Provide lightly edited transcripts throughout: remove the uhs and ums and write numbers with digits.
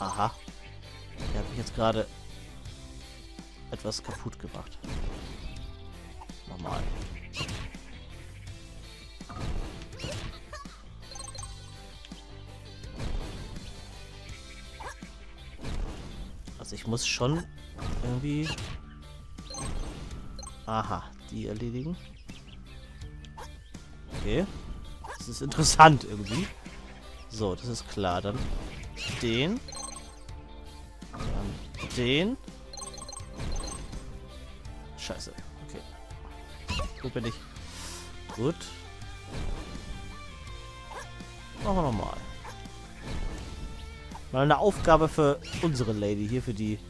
Aha. Der hat mich jetzt gerade etwas kaputt gemacht. Normal. Also ich muss schon irgendwie... Aha, die erledigen. Okay. Das ist interessant irgendwie. So, das ist klar. Dann den. Dann den. Scheiße. Okay. Gut bin ich. Gut. Machen wir nochmal. Mal eine Aufgabe für unsere Lady hier, für die...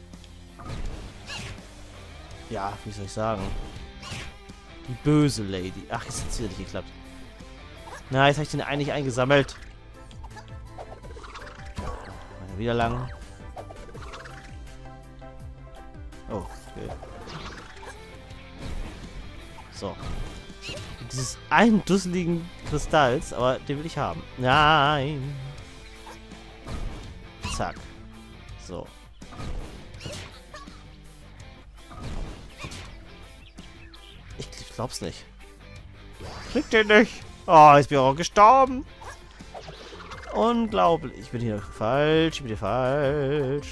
Ja, wie soll ich sagen? Die böse Lady. Ach, jetzt hat es wieder nicht geklappt. Na, jetzt habe ich den eigentlich eingesammelt. Wieder lang. Oh, okay. So. Dieses einen dusseligen Kristalls, aber den will ich haben. Nein. Zack. So. Ich glaub's nicht. Kriegt den nicht. Oh, jetzt bin ich auch gestorben. Unglaublich. Ich bin hier falsch. Ich bin hier falsch.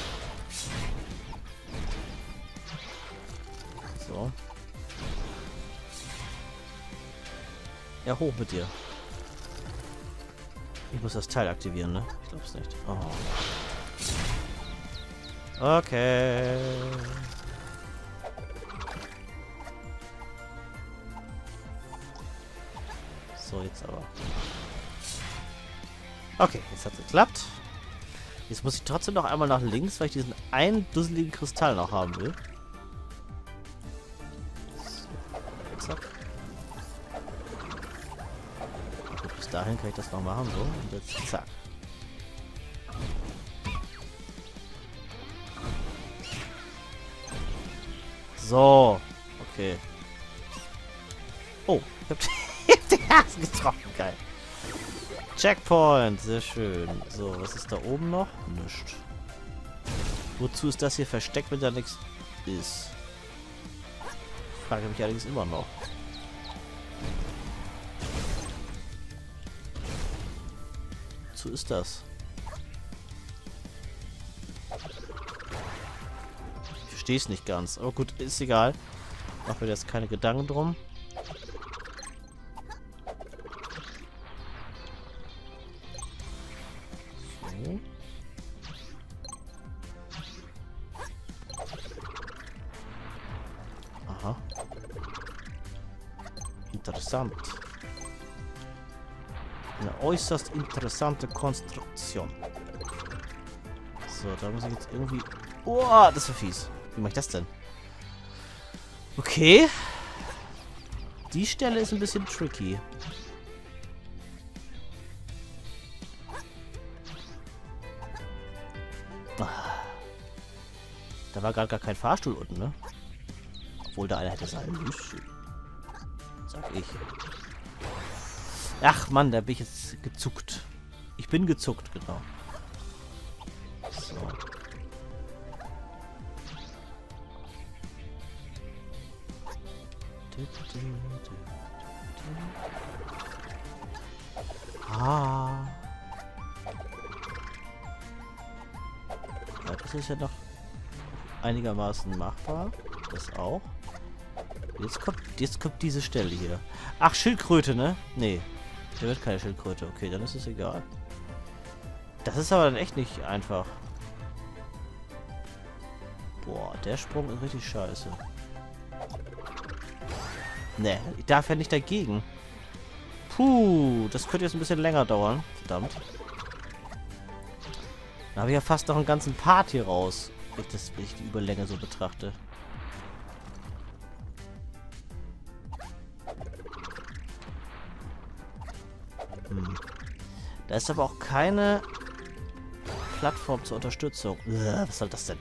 So. Ja, hoch mit dir. Ich muss das Teil aktivieren, ne? Ich glaub's nicht. Oh. Okay. So, jetzt aber. Okay, jetzt hat es geklappt. Jetzt muss ich trotzdem noch einmal nach links, weil ich diesen einen dusseligen Kristall noch haben will. So, zack. Gut, bis dahin kann ich das noch machen, so. Und jetzt zack. So. Okay. Oh, ich hab den ersten getroffen. Geil. Checkpoint. Sehr schön. So, was ist da oben noch? Nichts. Wozu ist das hier versteckt, wenn da nichts ist? Frage mich allerdings immer noch. Wozu ist das? Ich verstehe es nicht ganz. Aber gut, ist egal. Mach mir jetzt keine Gedanken drum. So. Aha. Interessant. Eine äußerst interessante Konstruktion. So, da muss ich jetzt irgendwie... Oh, das war fies. Wie mache ich das denn? Okay. Die Stelle ist ein bisschen tricky. Da war gerade gar kein Fahrstuhl unten, ne? Obwohl da einer hätte sein müssen. Sag ich. Ach Mann, da bin ich jetzt gezuckt. Ich bin gezuckt, genau. So. Ah. Ja, das ist ja noch einigermaßen machbar. Das auch. Jetzt kommt diese Stelle hier. Ach, Schildkröte, ne? Nee. Der wird keine Schildkröte. Okay, dann ist es egal. Das ist aber dann echt nicht einfach. Boah, der Sprung ist richtig scheiße. Ne, ich darf ja nicht dagegen. Puh, das könnte jetzt ein bisschen länger dauern. Verdammt. Da habe ich ja fast noch einen ganzen Part hier raus. Wenn ich die Überlänge so betrachte. Da ist aber auch keine Plattform zur Unterstützung. Was soll das denn?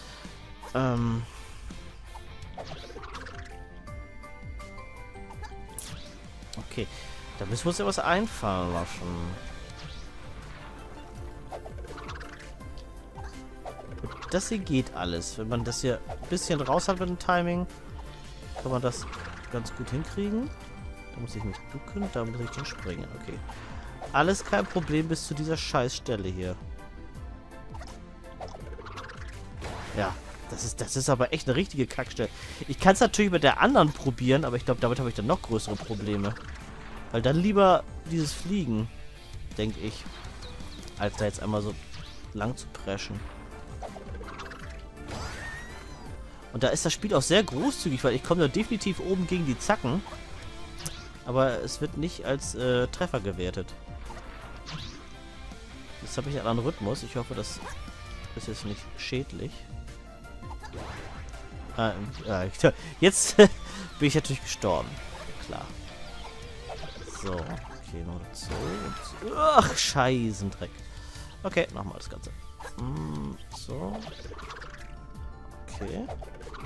Okay. Da müssen wir uns ja was einfallen lassen. das hier geht alles. Wenn man das hier ein bisschen raus hat mit dem Timing, kann man das ganz gut hinkriegen. Da muss ich mich ducken, da muss ich dann springen. Okay. Alles kein Problem bis zu dieser Scheißstelle hier. Ja, das ist aber echt eine richtige Kackstelle. Ich kann es natürlich mit der anderen probieren, aber ich glaube, damit habe ich dann noch größere Probleme. Weil dann lieber dieses Fliegen, denke ich, als da jetzt einmal so lang zu preschen. Und da ist das Spiel auch sehr großzügig, weil ich komme da definitiv oben gegen die Zacken. Aber es wird nicht als Treffer gewertet. Jetzt habe ich einen anderen Rhythmus. Ich hoffe, das ist jetzt nicht schädlich. Jetzt bin ich natürlich gestorben. Klar. So, okay, noch so und so. Ach, Scheißendreck. Okay, nochmal das Ganze. So. Okay.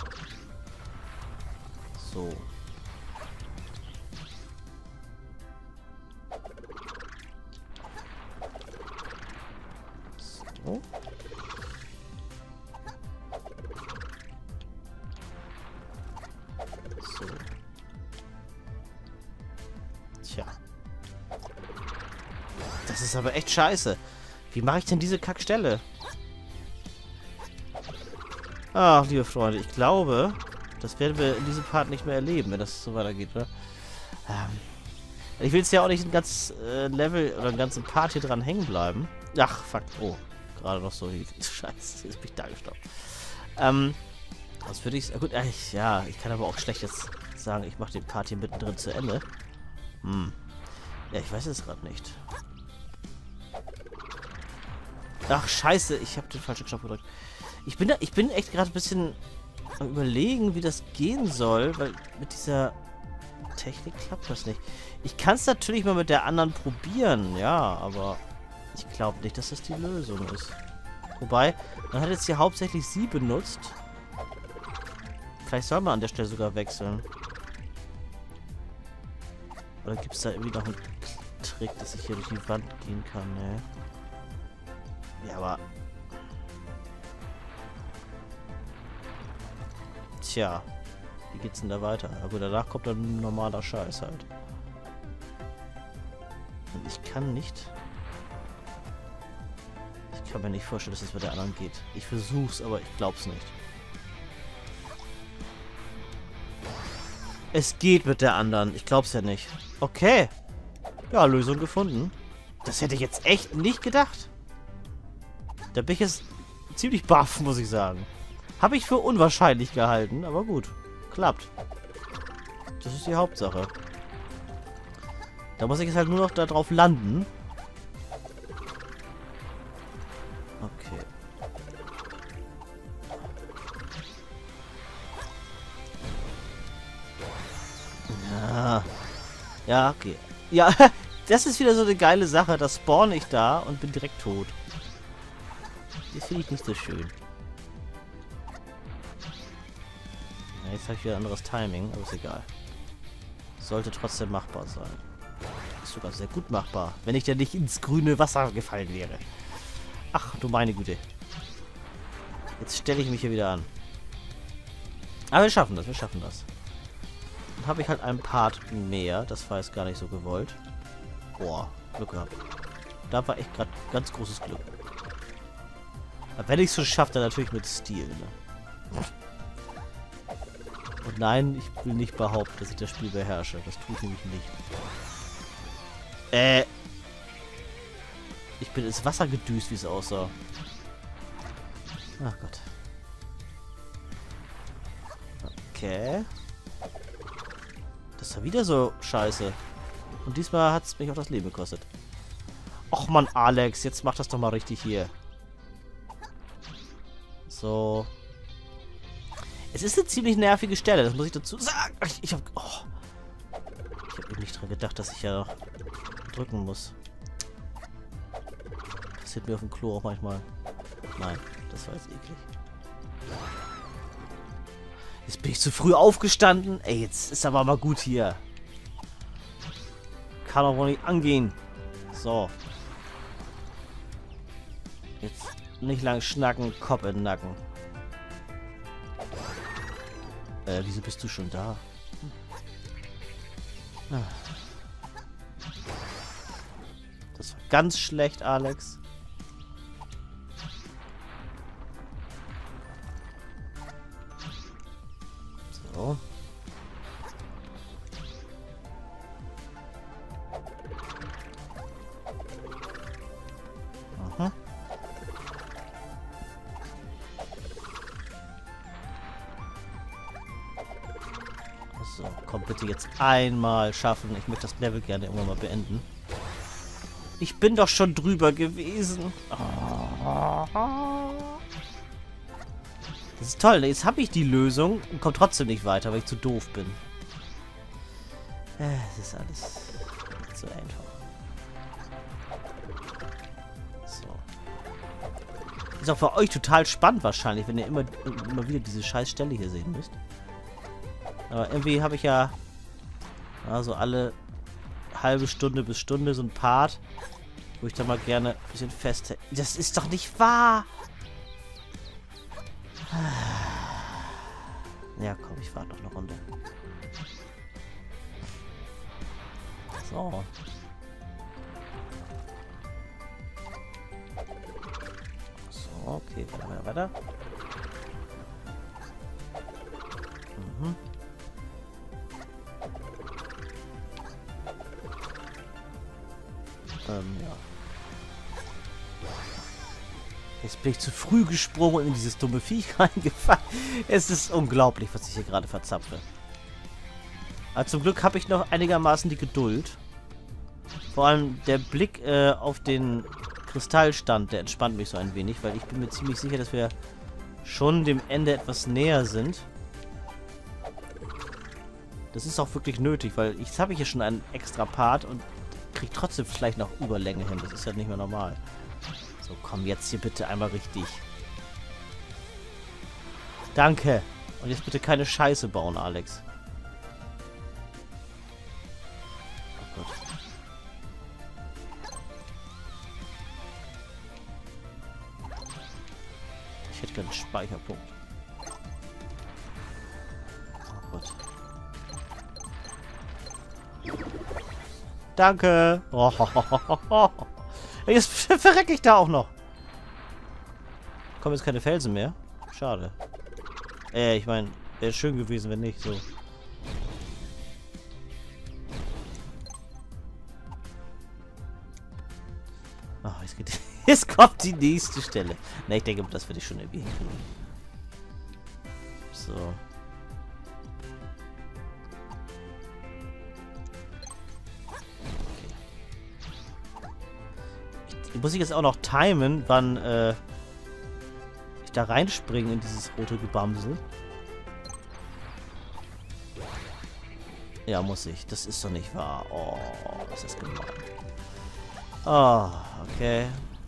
So. So. So. Tja. Das ist aber echt scheiße. Wie mache ich denn diese Kackstelle? Ach, liebe Freunde, ich glaube, das werden wir in diesem Part nicht mehr erleben, wenn das so weitergeht, oder? Ich will jetzt ja auch nicht ein ganzes Level oder einen ganzen Part hier dran hängen bleiben. Ach, fuck. Oh, gerade noch so. Scheiße, jetzt bin ich da gestoppt. Was würde ich... Gut, ja, ich kann aber auch schlecht jetzt sagen, ich mache den Part hier mittendrin zu Ende. Ja, ich weiß es gerade nicht. Ach, scheiße, ich habe den falschen Knopf gedrückt. Ich bin echt gerade ein bisschen am Überlegen, wie das gehen soll, weil mit dieser Technik klappt das nicht. Ich kann es natürlich mal mit der anderen probieren, ja, aber ich glaube nicht, dass das die Lösung ist. Wobei, man hat jetzt hier hauptsächlich sie benutzt. Vielleicht soll man an der Stelle sogar wechseln. Oder gibt es da irgendwie noch einen Trick, dass ich hier durch die Wand gehen kann, ne? Ja, aber... Tja, wie geht's denn da weiter? Na gut, danach kommt dann ein normaler Scheiß halt. Und ich kann nicht... Ich kann mir nicht vorstellen, dass es bei der anderen geht. Ich versuch's, aber ich glaub's nicht. Es geht mit der anderen. Ich glaub's ja nicht. Okay. Ja, Lösung gefunden. Das hätte ich jetzt echt nicht gedacht. Da bin ich jetzt ziemlich baff, muss ich sagen. Habe ich für unwahrscheinlich gehalten, aber gut. Klappt. Das ist die Hauptsache. Da muss ich jetzt halt nur noch da drauf landen. Okay. Ja. Ja, okay. Ja, das ist wieder so eine geile Sache. Da spawne ich da und bin direkt tot. Das finde ich nicht so schön. Ja, jetzt habe ich wieder ein anderes Timing, aber ist egal. Sollte trotzdem machbar sein. Ist sogar sehr gut machbar, wenn ich ja nicht ins grüne Wasser gefallen wäre. Ach, du meine Güte. Jetzt stelle ich mich hier wieder an. Aber wir schaffen das, wir schaffen das. Dann habe ich halt einen Part mehr. Das war jetzt gar nicht so gewollt. Boah, Glück gehabt. Da war echt gerade ganz großes Glück. Aber wenn ich es so schaffe, dann natürlich mit Stil, ne? Und nein, ich will nicht behaupten, dass ich das Spiel beherrsche. Das tue ich nämlich nicht. Ich bin ins Wasser gedüst, wie es aussah. Ach Gott. Okay. Das war wieder so scheiße. Und diesmal hat es mich auch das Leben gekostet. Och Mann, Alex, jetzt mach das doch mal richtig hier. So. Es ist eine ziemlich nervige Stelle, das muss ich dazu sagen. Ich hab eben nicht dran gedacht, dass ich ja drücken muss. Passiert mir auf dem Klo auch manchmal. Nein, das war jetzt eklig. Jetzt bin ich zu früh aufgestanden. Ey, jetzt ist aber mal gut hier. Kann auch wohl nicht angehen. So. Jetzt Nicht lang schnacken, Kopf in den Nacken. Wieso bist du schon da? Das war ganz schlecht, Alex. So. Aha. So, komm bitte jetzt einmal schaffen. Ich möchte das Level gerne irgendwann mal beenden. Ich bin doch schon drüber gewesen. Das ist toll. Jetzt habe ich die Lösung und komme trotzdem nicht weiter, weil ich zu doof bin. Es ist alles nicht so einfach. So. Ist auch für euch total spannend wahrscheinlich, wenn ihr immer wieder diese scheiß Stelle hier sehen müsst. Aber irgendwie habe ich ja so alle halbe Stunde bis Stunde so ein Part, wo ich da mal gerne ein bisschen festhält. Das ist doch nicht wahr! Ja, komm, ich warte noch eine Runde. So. So, okay, weiter. Mhm. Ja. Jetzt bin ich zu früh gesprungen und in dieses dumme Viech reingefallen. Es ist unglaublich, was ich hier gerade verzapfe. Aber zum Glück habe ich noch einigermaßen die Geduld. Vor allem der Blick auf den Kristallstand, der entspannt mich so ein wenig, weil ich bin mir ziemlich sicher, dass wir schon dem Ende etwas näher sind. Das ist auch wirklich nötig, weil jetzt habe ich hier schon einen extra Part und kriege trotzdem vielleicht noch Überlänge hin. Das ist ja nicht mehr normal. So, komm jetzt hier bitte einmal richtig. Danke. Und jetzt bitte keine Scheiße bauen, Alex. Oh Gott. Ich hätte gerne einen Speicherpunkt. Oh Gott. Danke. Oh. Jetzt verrecke ich da auch noch. Kommen jetzt keine Felsen mehr. Schade. Ich meine, wäre schön gewesen, wenn nicht so. Oh, jetzt kommt die nächste Stelle. Ne, ich denke, das werde ich schon irgendwie hinkriegen. So. Muss ich jetzt auch noch timen, wann ich da reinspringe in dieses rote Gebamsel? Ja, muss ich. Das ist doch nicht wahr. Oh, ist das gemein. Oh, okay.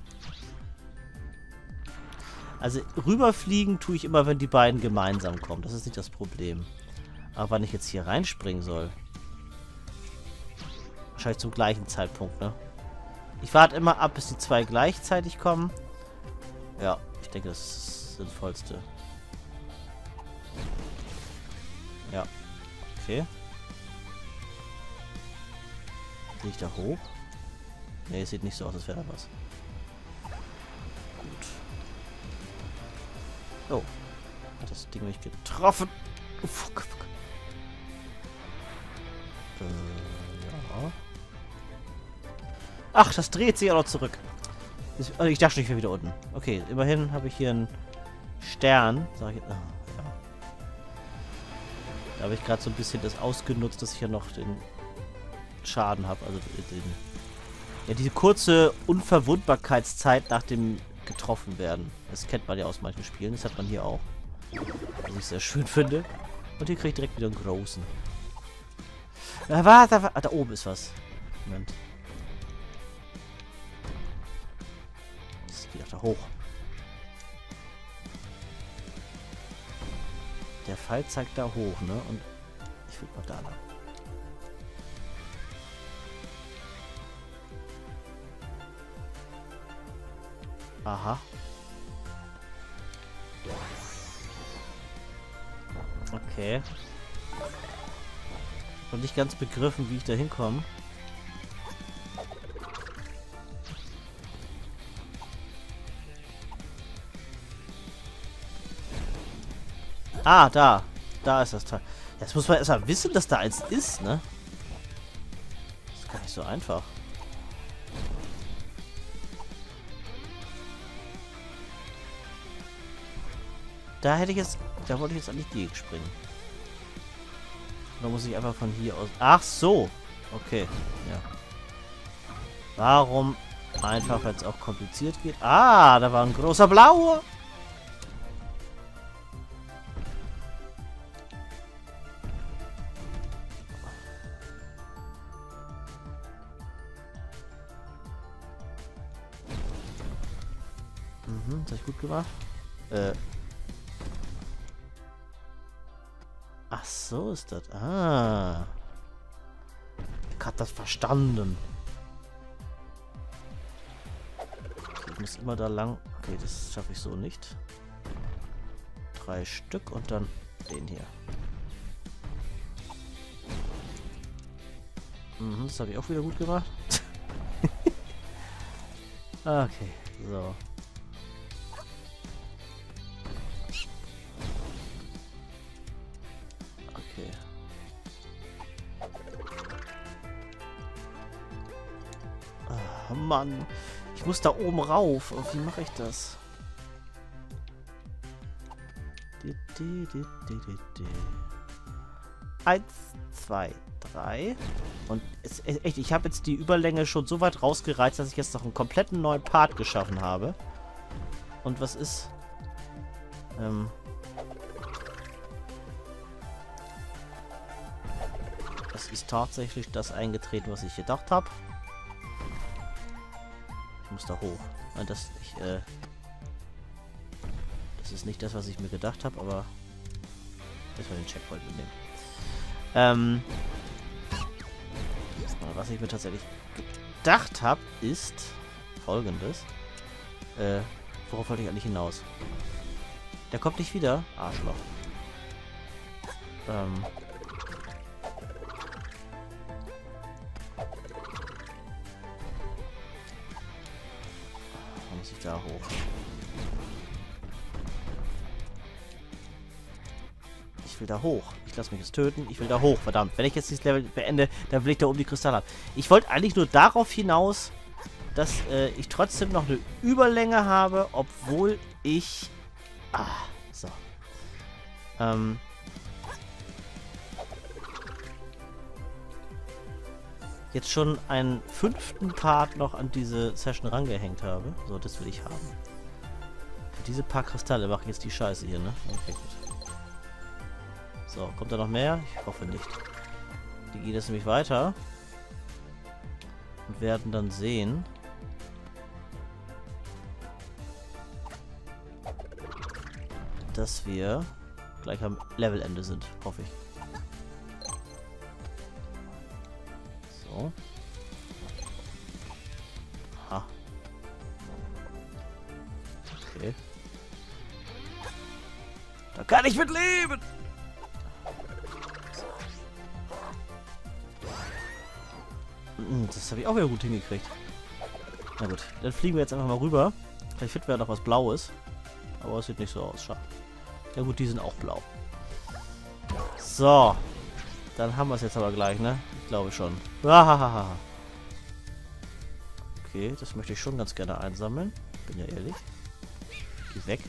Also rüberfliegen tue ich immer, wenn die beiden gemeinsam kommen. Das ist nicht das Problem. Aber wann ich jetzt hier reinspringen soll? Wahrscheinlich zum gleichen Zeitpunkt, ne? Ich warte immer ab, bis die zwei gleichzeitig kommen. Ja, ich denke, das ist das Sinnvollste. Ja. Okay. Gehe ich da hoch? Ne, es sieht nicht so aus, als wäre da was. Gut. Oh. Hat das Ding mich getroffen? Oh, fuck. Ja. Ach, das dreht sich auch noch zurück. Ich dachte schon, ich wäre wieder unten. Okay, immerhin habe ich hier einen Stern. Sag ich, ja. Da habe ich gerade so ein bisschen das ausgenutzt, dass ich ja noch den Schaden habe. Also ja, diese kurze Unverwundbarkeitszeit nach dem getroffen werden. Das kennt man ja aus manchen Spielen. Das hat man hier auch. Was ich sehr schön finde. Und hier kriege ich direkt wieder einen großen. Da oben ist was. Moment. Da hoch. Der Pfeil zeigt da hoch, ne? Und ich will mal da lang. Aha. Okay. Noch nicht ganz begriffen, wie ich da hinkomme. Ah, da. Da ist das Teil. Jetzt muss man erstmal wissen, dass da eins ist, ne? Das ist gar nicht so einfach. Da hätte ich jetzt... Da wollte ich jetzt an die Gegend springen. Oder muss ich einfach von hier aus... Ach so! Okay, ja. Warum einfach, wenn es auch kompliziert geht? Ah, da war ein großer Blauer! Das habe ich gut gemacht. Ach so ist das. Ah. Ich hab das verstanden. Okay, ich muss immer da lang. Okay, das schaffe ich so nicht. 3 Stück und dann den hier. Das habe ich auch wieder gut gemacht. Okay, so. Oh Mann, ich muss da oben rauf. Wie mache ich das? 1, 2, 3. Und echt, ich habe jetzt die Überlänge schon so weit rausgereizt, dass ich jetzt noch einen kompletten neuen Part geschaffen habe. Und was ist? Es ist tatsächlich das eingetreten, was ich gedacht habe. Ich muss da hoch. Nein, das ist nicht das, was ich mir gedacht habe, aber erstmal den Checkpoint mitnehmen. Was ich mir tatsächlich gedacht habe, ist Folgendes. Worauf wollte ich eigentlich hinaus? Der kommt nicht wieder. Arschloch. Muss ich da hoch? Ich will da hoch. Ich lasse mich jetzt töten. Ich will da hoch. Verdammt. Wenn ich jetzt dieses Level beende, dann will ich da oben die Kristalle haben. Ich wollte eigentlich nur darauf hinaus, dass ich trotzdem noch eine Überlänge habe, obwohl ich... so. Jetzt schon einen 5. Part noch an diese Session rangehängt habe. So, das will ich haben. Für diese paar Kristalle mache ich jetzt die Scheiße hier, ne? Okay, gut. So, kommt da noch mehr? Ich hoffe nicht. Die gehen jetzt nämlich weiter. Und werden dann sehen... dass wir gleich am Levelende sind, hoffe ich. So. Aha. Okay. Da kann ich mit leben! Das habe ich auch wieder gut hingekriegt. Na gut, dann fliegen wir jetzt einfach mal rüber. Vielleicht finden wir ja noch was Blaues. Aber es sieht nicht so aus, schade. Ja gut, die sind auch blau. So. Dann haben wir es jetzt aber gleich, ne? Ich glaube schon. Okay, das möchte ich schon ganz gerne einsammeln. Bin ja ehrlich. Geh weg.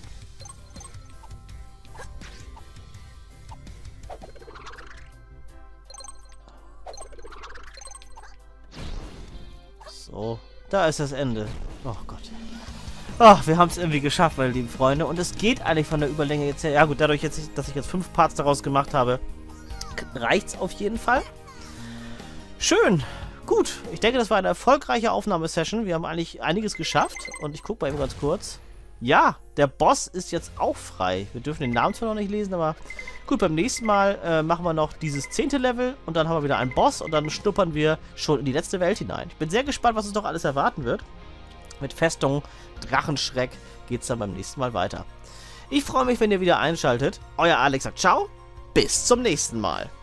So. Da ist das Ende. Oh Gott. Ach, wir haben es irgendwie geschafft, meine lieben Freunde. Und es geht eigentlich von der Überlänge jetzt her. Ja gut, dadurch, jetzt, dass ich jetzt 5 Parts daraus gemacht habe, reicht's auf jeden Fall. Schön. Gut. Ich denke, das war eine erfolgreiche Aufnahmesession. Wir haben eigentlich einiges geschafft. Und ich gucke mal eben ganz kurz. Ja, der Boss ist jetzt auch frei. Wir dürfen den Namen zwar noch nicht lesen, aber gut, beim nächsten Mal machen wir noch dieses 10. Level und dann haben wir wieder einen Boss und dann schnuppern wir schon in die letzte Welt hinein. Ich bin sehr gespannt, was uns noch alles erwarten wird. Mit Festung Drachenschreck geht es dann beim nächsten Mal weiter. Ich freue mich, wenn ihr wieder einschaltet. Euer Alex sagt ciao bis zum nächsten Mal.